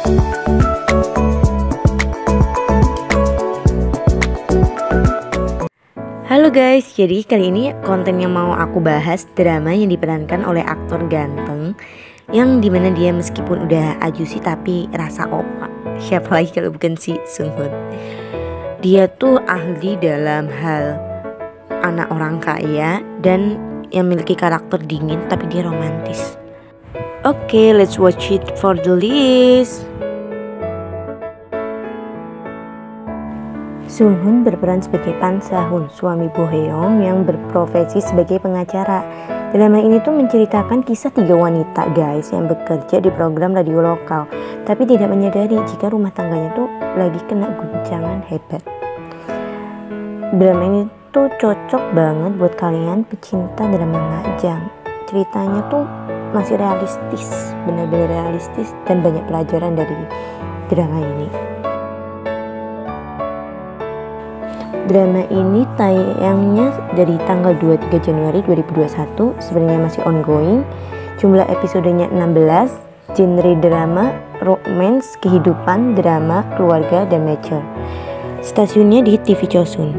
Halo guys, jadi kali ini konten yang mau aku bahas drama yang diperankan oleh aktor ganteng, yang dimana dia meskipun udah ajusi tapi rasa opa. Siapa lagi kalau bukan si Sung Hoon. Dia tuh ahli dalam hal anak orang kaya dan yang memiliki karakter dingin tapi dia romantis. Oke, let's watch it for the list. Sung Hoon berperan sebagai Pan Sa-hoon, suami Bo Heong yang berprofesi sebagai pengacara. Drama ini tuh menceritakan kisah 3 wanita guys yang bekerja di program radio lokal, tapi tidak menyadari jika rumah tangganya tuh lagi kena guncangan hebat. Drama ini tuh cocok banget buat kalian pecinta drama ngajang. Ceritanya tuh masih realistis, benar-benar realistis dan banyak pelajaran dari drama ini. Drama ini tayangnya dari tanggal 23 Januari 2021, sebenarnya masih ongoing. Jumlah episodenya 16, genre drama, romance, kehidupan, drama, keluarga, dan nature. Stasiunnya di TV Chosun.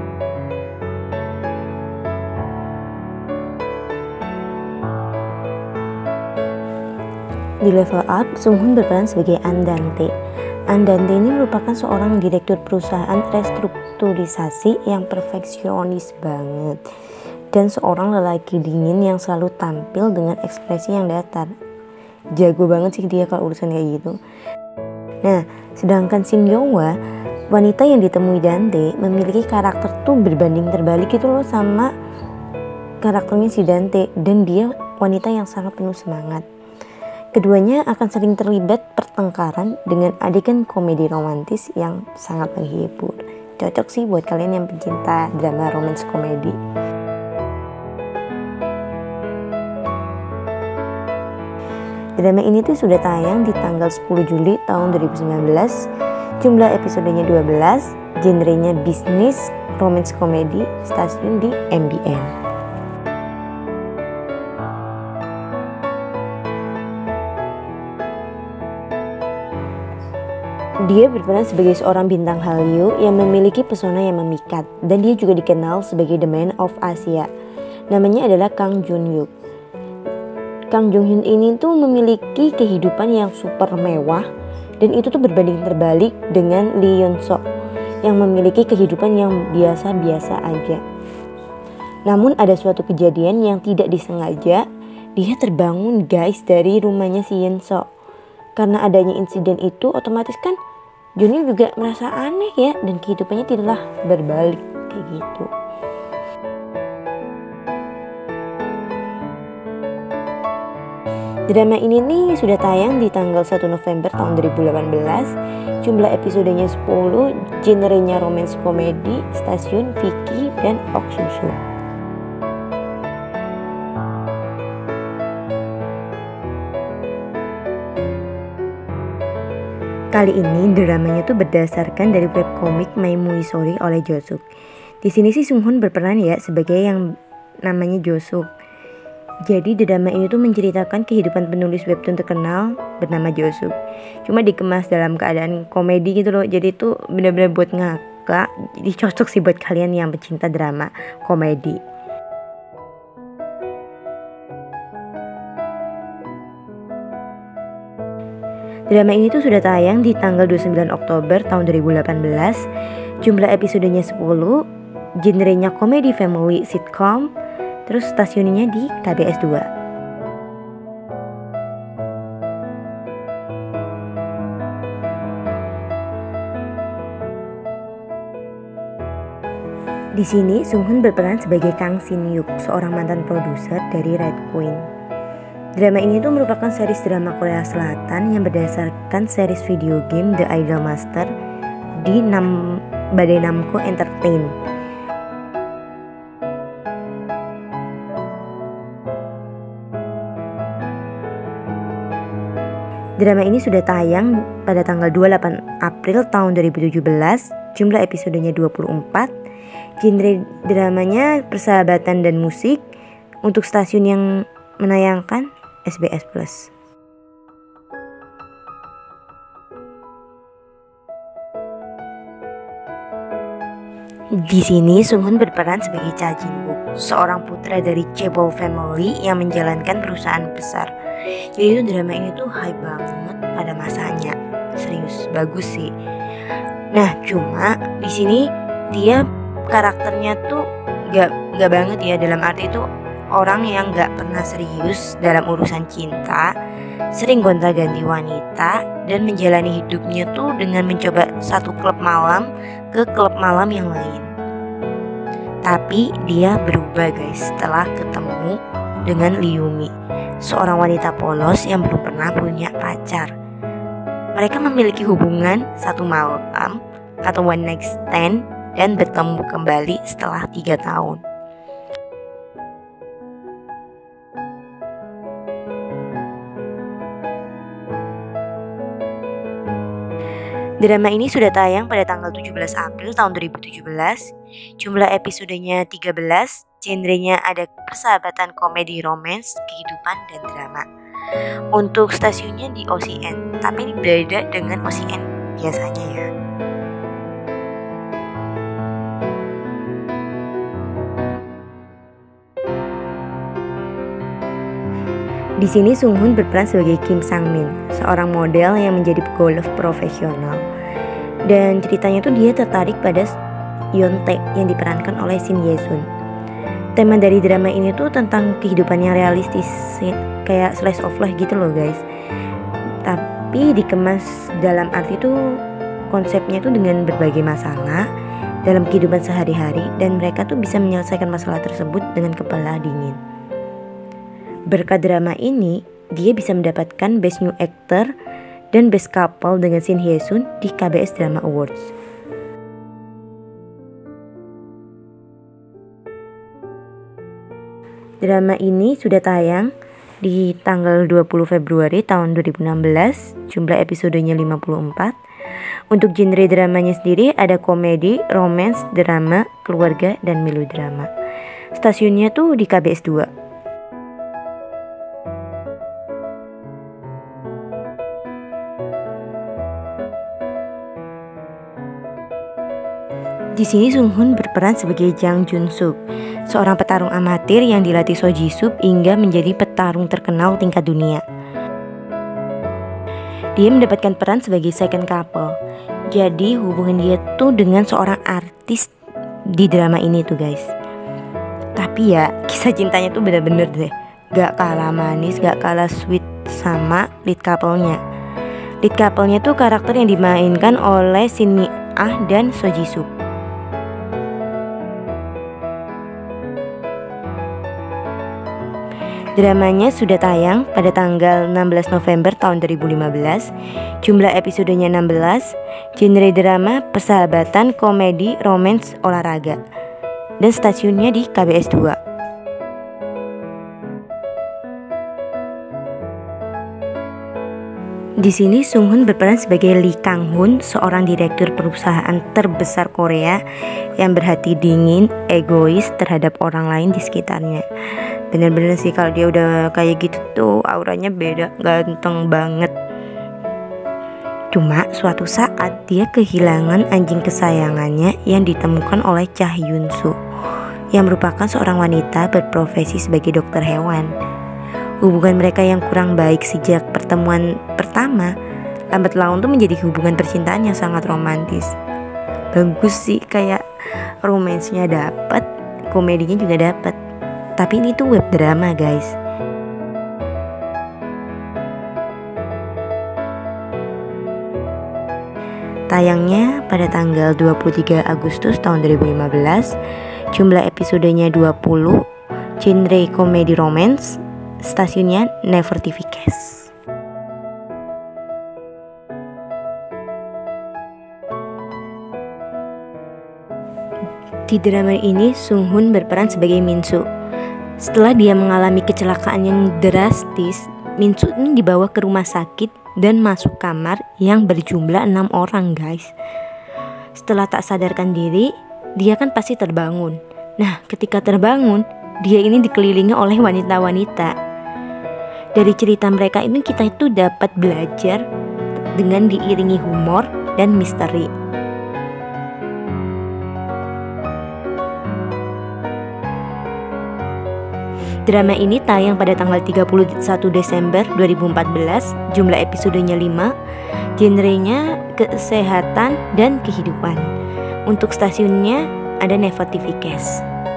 Di level up, Sung Hoon berperan sebagai An Dante. An Dante ini merupakan seorang direktur perusahaan restrukturisasi yang perfeksionis banget dan seorang lelaki dingin yang selalu tampil dengan ekspresi yang datar. Jago banget sih dia kalau urusan kayak gitu. Nah, sedangkan Shin Young-hwa, wanita yang ditemui Dante, memiliki karakter tuh berbanding terbalik gitu loh sama karakternya si Dante, dan dia wanita yang sangat penuh semangat. Keduanya akan sering terlibat pertengkaran dengan adegan komedi romantis yang sangat menghibur. Cocok sih buat kalian yang pecinta drama romance komedi. Drama ini tuh sudah tayang di tanggal 10 Juli tahun 2019. Jumlah episodenya 12, genrenya bisnis, romance komedi, stasiun di MBN. Dia berperan sebagai seorang bintang Hallyu yang memiliki pesona yang memikat, dan dia juga dikenal sebagai The Man of Asia. Namanya adalah Kang Jun Hyuk. Kang Jun Hyuk ini tuh memiliki kehidupan yang super mewah, dan itu tuh berbanding terbalik dengan Lee Yeon Sok yang memiliki kehidupan yang biasa-biasa aja. Namun ada suatu kejadian yang tidak disengaja, dia terbangun guys dari rumahnya si Yeon Sok. Karena adanya insiden itu, otomatis kan Juni juga merasa aneh ya, dan kehidupannya tidaklah berbalik kayak gitu. Drama ini nih sudah tayang di tanggal 1 November tahun 2018. Jumlah episodenya 10, genrenya romance komedi, stasiun Viki dan Oksusu. Kali ini dramanya tuh berdasarkan dari webkomik My Muisori oleh Josuk. Di sini sih Sung Hoon berperan ya sebagai yang namanya Josuk. Jadi drama ini tuh menceritakan kehidupan penulis webtoon terkenal bernama Josuk. Cuma dikemas dalam keadaan komedi gitu loh. Jadi tuh benar-benar buat ngakak. Jadi cocok sih buat kalian yang pecinta drama komedi. Drama ini tuh sudah tayang di tanggal 29 Oktober tahun 2018. Jumlah episodenya 10, genrenya komedi family sitcom, terus stasiunnya di KBS 2. Di sini Sung Hoon berperan sebagai Kang Shin Yuk, seorang mantan produser dari Red Queen. Drama ini tuh merupakan series drama Korea Selatan yang berdasarkan series video game The Idol Master di Badai Namco Entertain. Drama ini sudah tayang pada tanggal 28 April tahun 2017. Jumlah episodenya 24. Genre dramanya persahabatan dan musik. Untuk stasiun yang menayangkan SBS Plus. Di sini Sung-hoon berperan sebagai Cha Jin-wook, seorang putra dari chaebol family yang menjalankan perusahaan besar. Jadi itu drama ini tuh hype banget pada masanya. Serius, bagus sih. Nah, cuma di sini dia karakternya tuh gak banget ya, dalam arti itu orang yang gak pernah serius dalam urusan cinta, sering gonta-ganti wanita, dan menjalani hidupnya tuh dengan mencoba satu klub malam ke klub malam yang lain. Tapi dia berubah guys setelah ketemu dengan Liumi, seorang wanita polos yang belum pernah punya pacar. Mereka memiliki hubungan satu malam atau one night stand dan bertemu kembali setelah 3 tahun. Drama ini sudah tayang pada tanggal 17 April tahun 2017. Jumlah episodenya 13. Genrenya ada persahabatan, komedi, romance, kehidupan, dan drama. Untuk stasiunnya di OCN, tapi berbeda dengan OCN biasanya ya. Di sini Sung-hoon berperan sebagai Kim Sang-min, seorang model yang menjadi golf profesional. Dan ceritanya tuh dia tertarik pada Yeon-tae yang diperankan oleh Shin Ye-sun. Tema dari drama ini tuh tentang kehidupan yang realistis, kayak slice of life gitu loh guys. Tapi dikemas dalam arti tuh konsepnya tuh dengan berbagai masalah dalam kehidupan sehari-hari, dan mereka tuh bisa menyelesaikan masalah tersebut dengan kepala dingin. Berkat drama ini, dia bisa mendapatkan Best New Actor dan Best Couple dengan Shin Hye-sun di KBS Drama Awards. Drama ini sudah tayang di tanggal 20 Februari tahun 2016, jumlah episodenya 54. Untuk genre dramanya sendiri ada komedi, romance, drama, keluarga, dan melodrama. Stasiunnya tuh di KBS 2. Di sini Sung-hoon berperan sebagai Jang Jun-suk, seorang petarung amatir yang dilatih So Ji-sup hingga menjadi petarung terkenal tingkat dunia. Dia mendapatkan peran sebagai second couple. Jadi hubungan dia tuh dengan seorang artis di drama ini tuh guys. Tapi ya kisah cintanya tuh bener-bener deh, gak kalah manis, gak kalah sweet sama lead couple-nya. Lead couple-nya tuh karakter yang dimainkan oleh Shin Mi-ah dan So Ji-sup. Dramanya sudah tayang pada tanggal 16 November tahun 2015. Jumlah episodenya 16. Genre drama, persahabatan, komedi, romance, olahraga. Dan stasiunnya di KBS 2. Di sini Sung-hoon berperan sebagai Lee Kang-hoon, seorang direktur perusahaan terbesar Korea yang berhati dingin, egois terhadap orang lain di sekitarnya. Bener-bener sih kalau dia udah kayak gitu tuh auranya beda, ganteng banget. Cuma suatu saat dia kehilangan anjing kesayangannya yang ditemukan oleh Cha Hyun-soo, yang merupakan seorang wanita berprofesi sebagai dokter hewan. Hubungan mereka yang kurang baik sejak pertemuan pertama lambat laun tuh menjadi hubungan percintaan yang sangat romantis. Bagus sih, kayak romansnya dapet, komedinya juga dapet. Tapi ini tuh web drama guys. Tayangnya pada tanggal 23 Agustus tahun 2015. Jumlah episodenya 20. Genre komedi romance. Stasiunnya Never TV Cast. Di drama ini Sung-hoon berperan sebagai Min-soo. Setelah dia mengalami kecelakaan yang drastis, Min-soo ini dibawa ke rumah sakit dan masuk kamar yang berjumlah 6 orang guys. Setelah tak sadarkan diri, dia kan pasti terbangun. Nah, ketika terbangun, dia ini dikelilingi oleh wanita-wanita. Dari cerita mereka ini kita itu dapat belajar dengan diiringi humor dan misteri. Drama ini tayang pada tanggal 31 Desember 2014, jumlah episodenya 5, genrenya kesehatan dan kehidupan. Untuk stasiunnya ada Nevo TV Cash.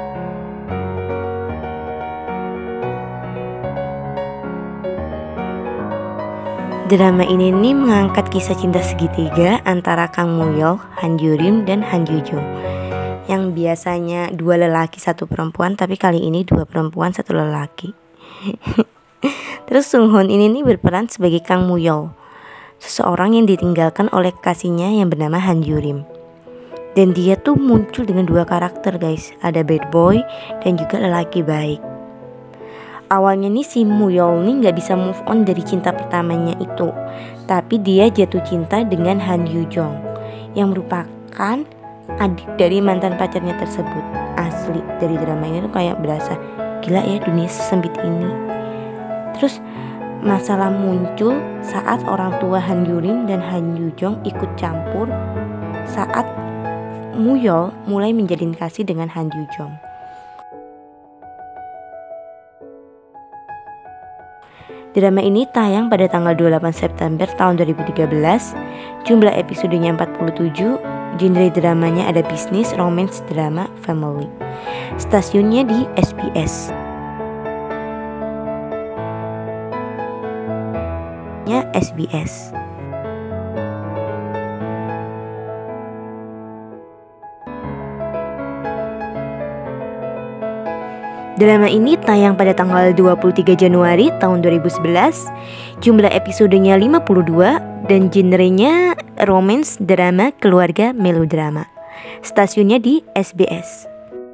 Drama ini nih mengangkat kisah cinta segitiga antara Kang Muyol, Han Yurim, dan Han Jujung. Yang biasanya 2 lelaki 1 perempuan, tapi kali ini 2 perempuan 1 lelaki. Terus Sung Hoon ini nih berperan sebagai Kang Muyol, seseorang yang ditinggalkan oleh kekasihnya yang bernama Han Yurim. Dan dia tuh muncul dengan 2 karakter guys, ada bad boy dan juga lelaki baik. Awalnya nih si Muyol nih gak bisa move on dari cinta pertamanya itu, tapi dia jatuh cinta dengan Han Yujong yang merupakan adik dari mantan pacarnya tersebut. Asli dari drama ini tuh kayak berasa gila ya, dunia sesempit ini. Terus masalah muncul saat orang tua Han Yurim dan Han Yujong ikut campur saat Muyol mulai menjalin kasih dengan Han Yujong. Drama ini tayang pada tanggal 28 September tahun 2013, jumlah episodenya 47, genre dramanya ada bisnis, romance, drama, family. Stasiunnya di SBS. SBS. Drama ini tayang pada tanggal 23 Januari tahun 2011, jumlah episodenya 52 dan genrenya romance, drama, keluarga, melodrama. Stasiunnya di SBS.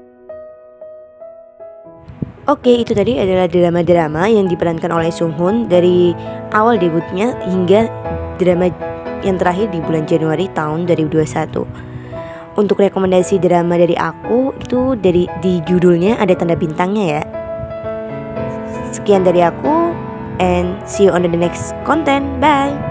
Oke, itu tadi adalah drama-drama yang diperankan oleh Sung Hoon dari awal debutnya hingga drama yang terakhir di bulan Januari tahun 2021. Untuk rekomendasi drama dari aku itu di judulnya ada tanda bintangnya ya. Sekian dari aku and see you on the next content. Bye.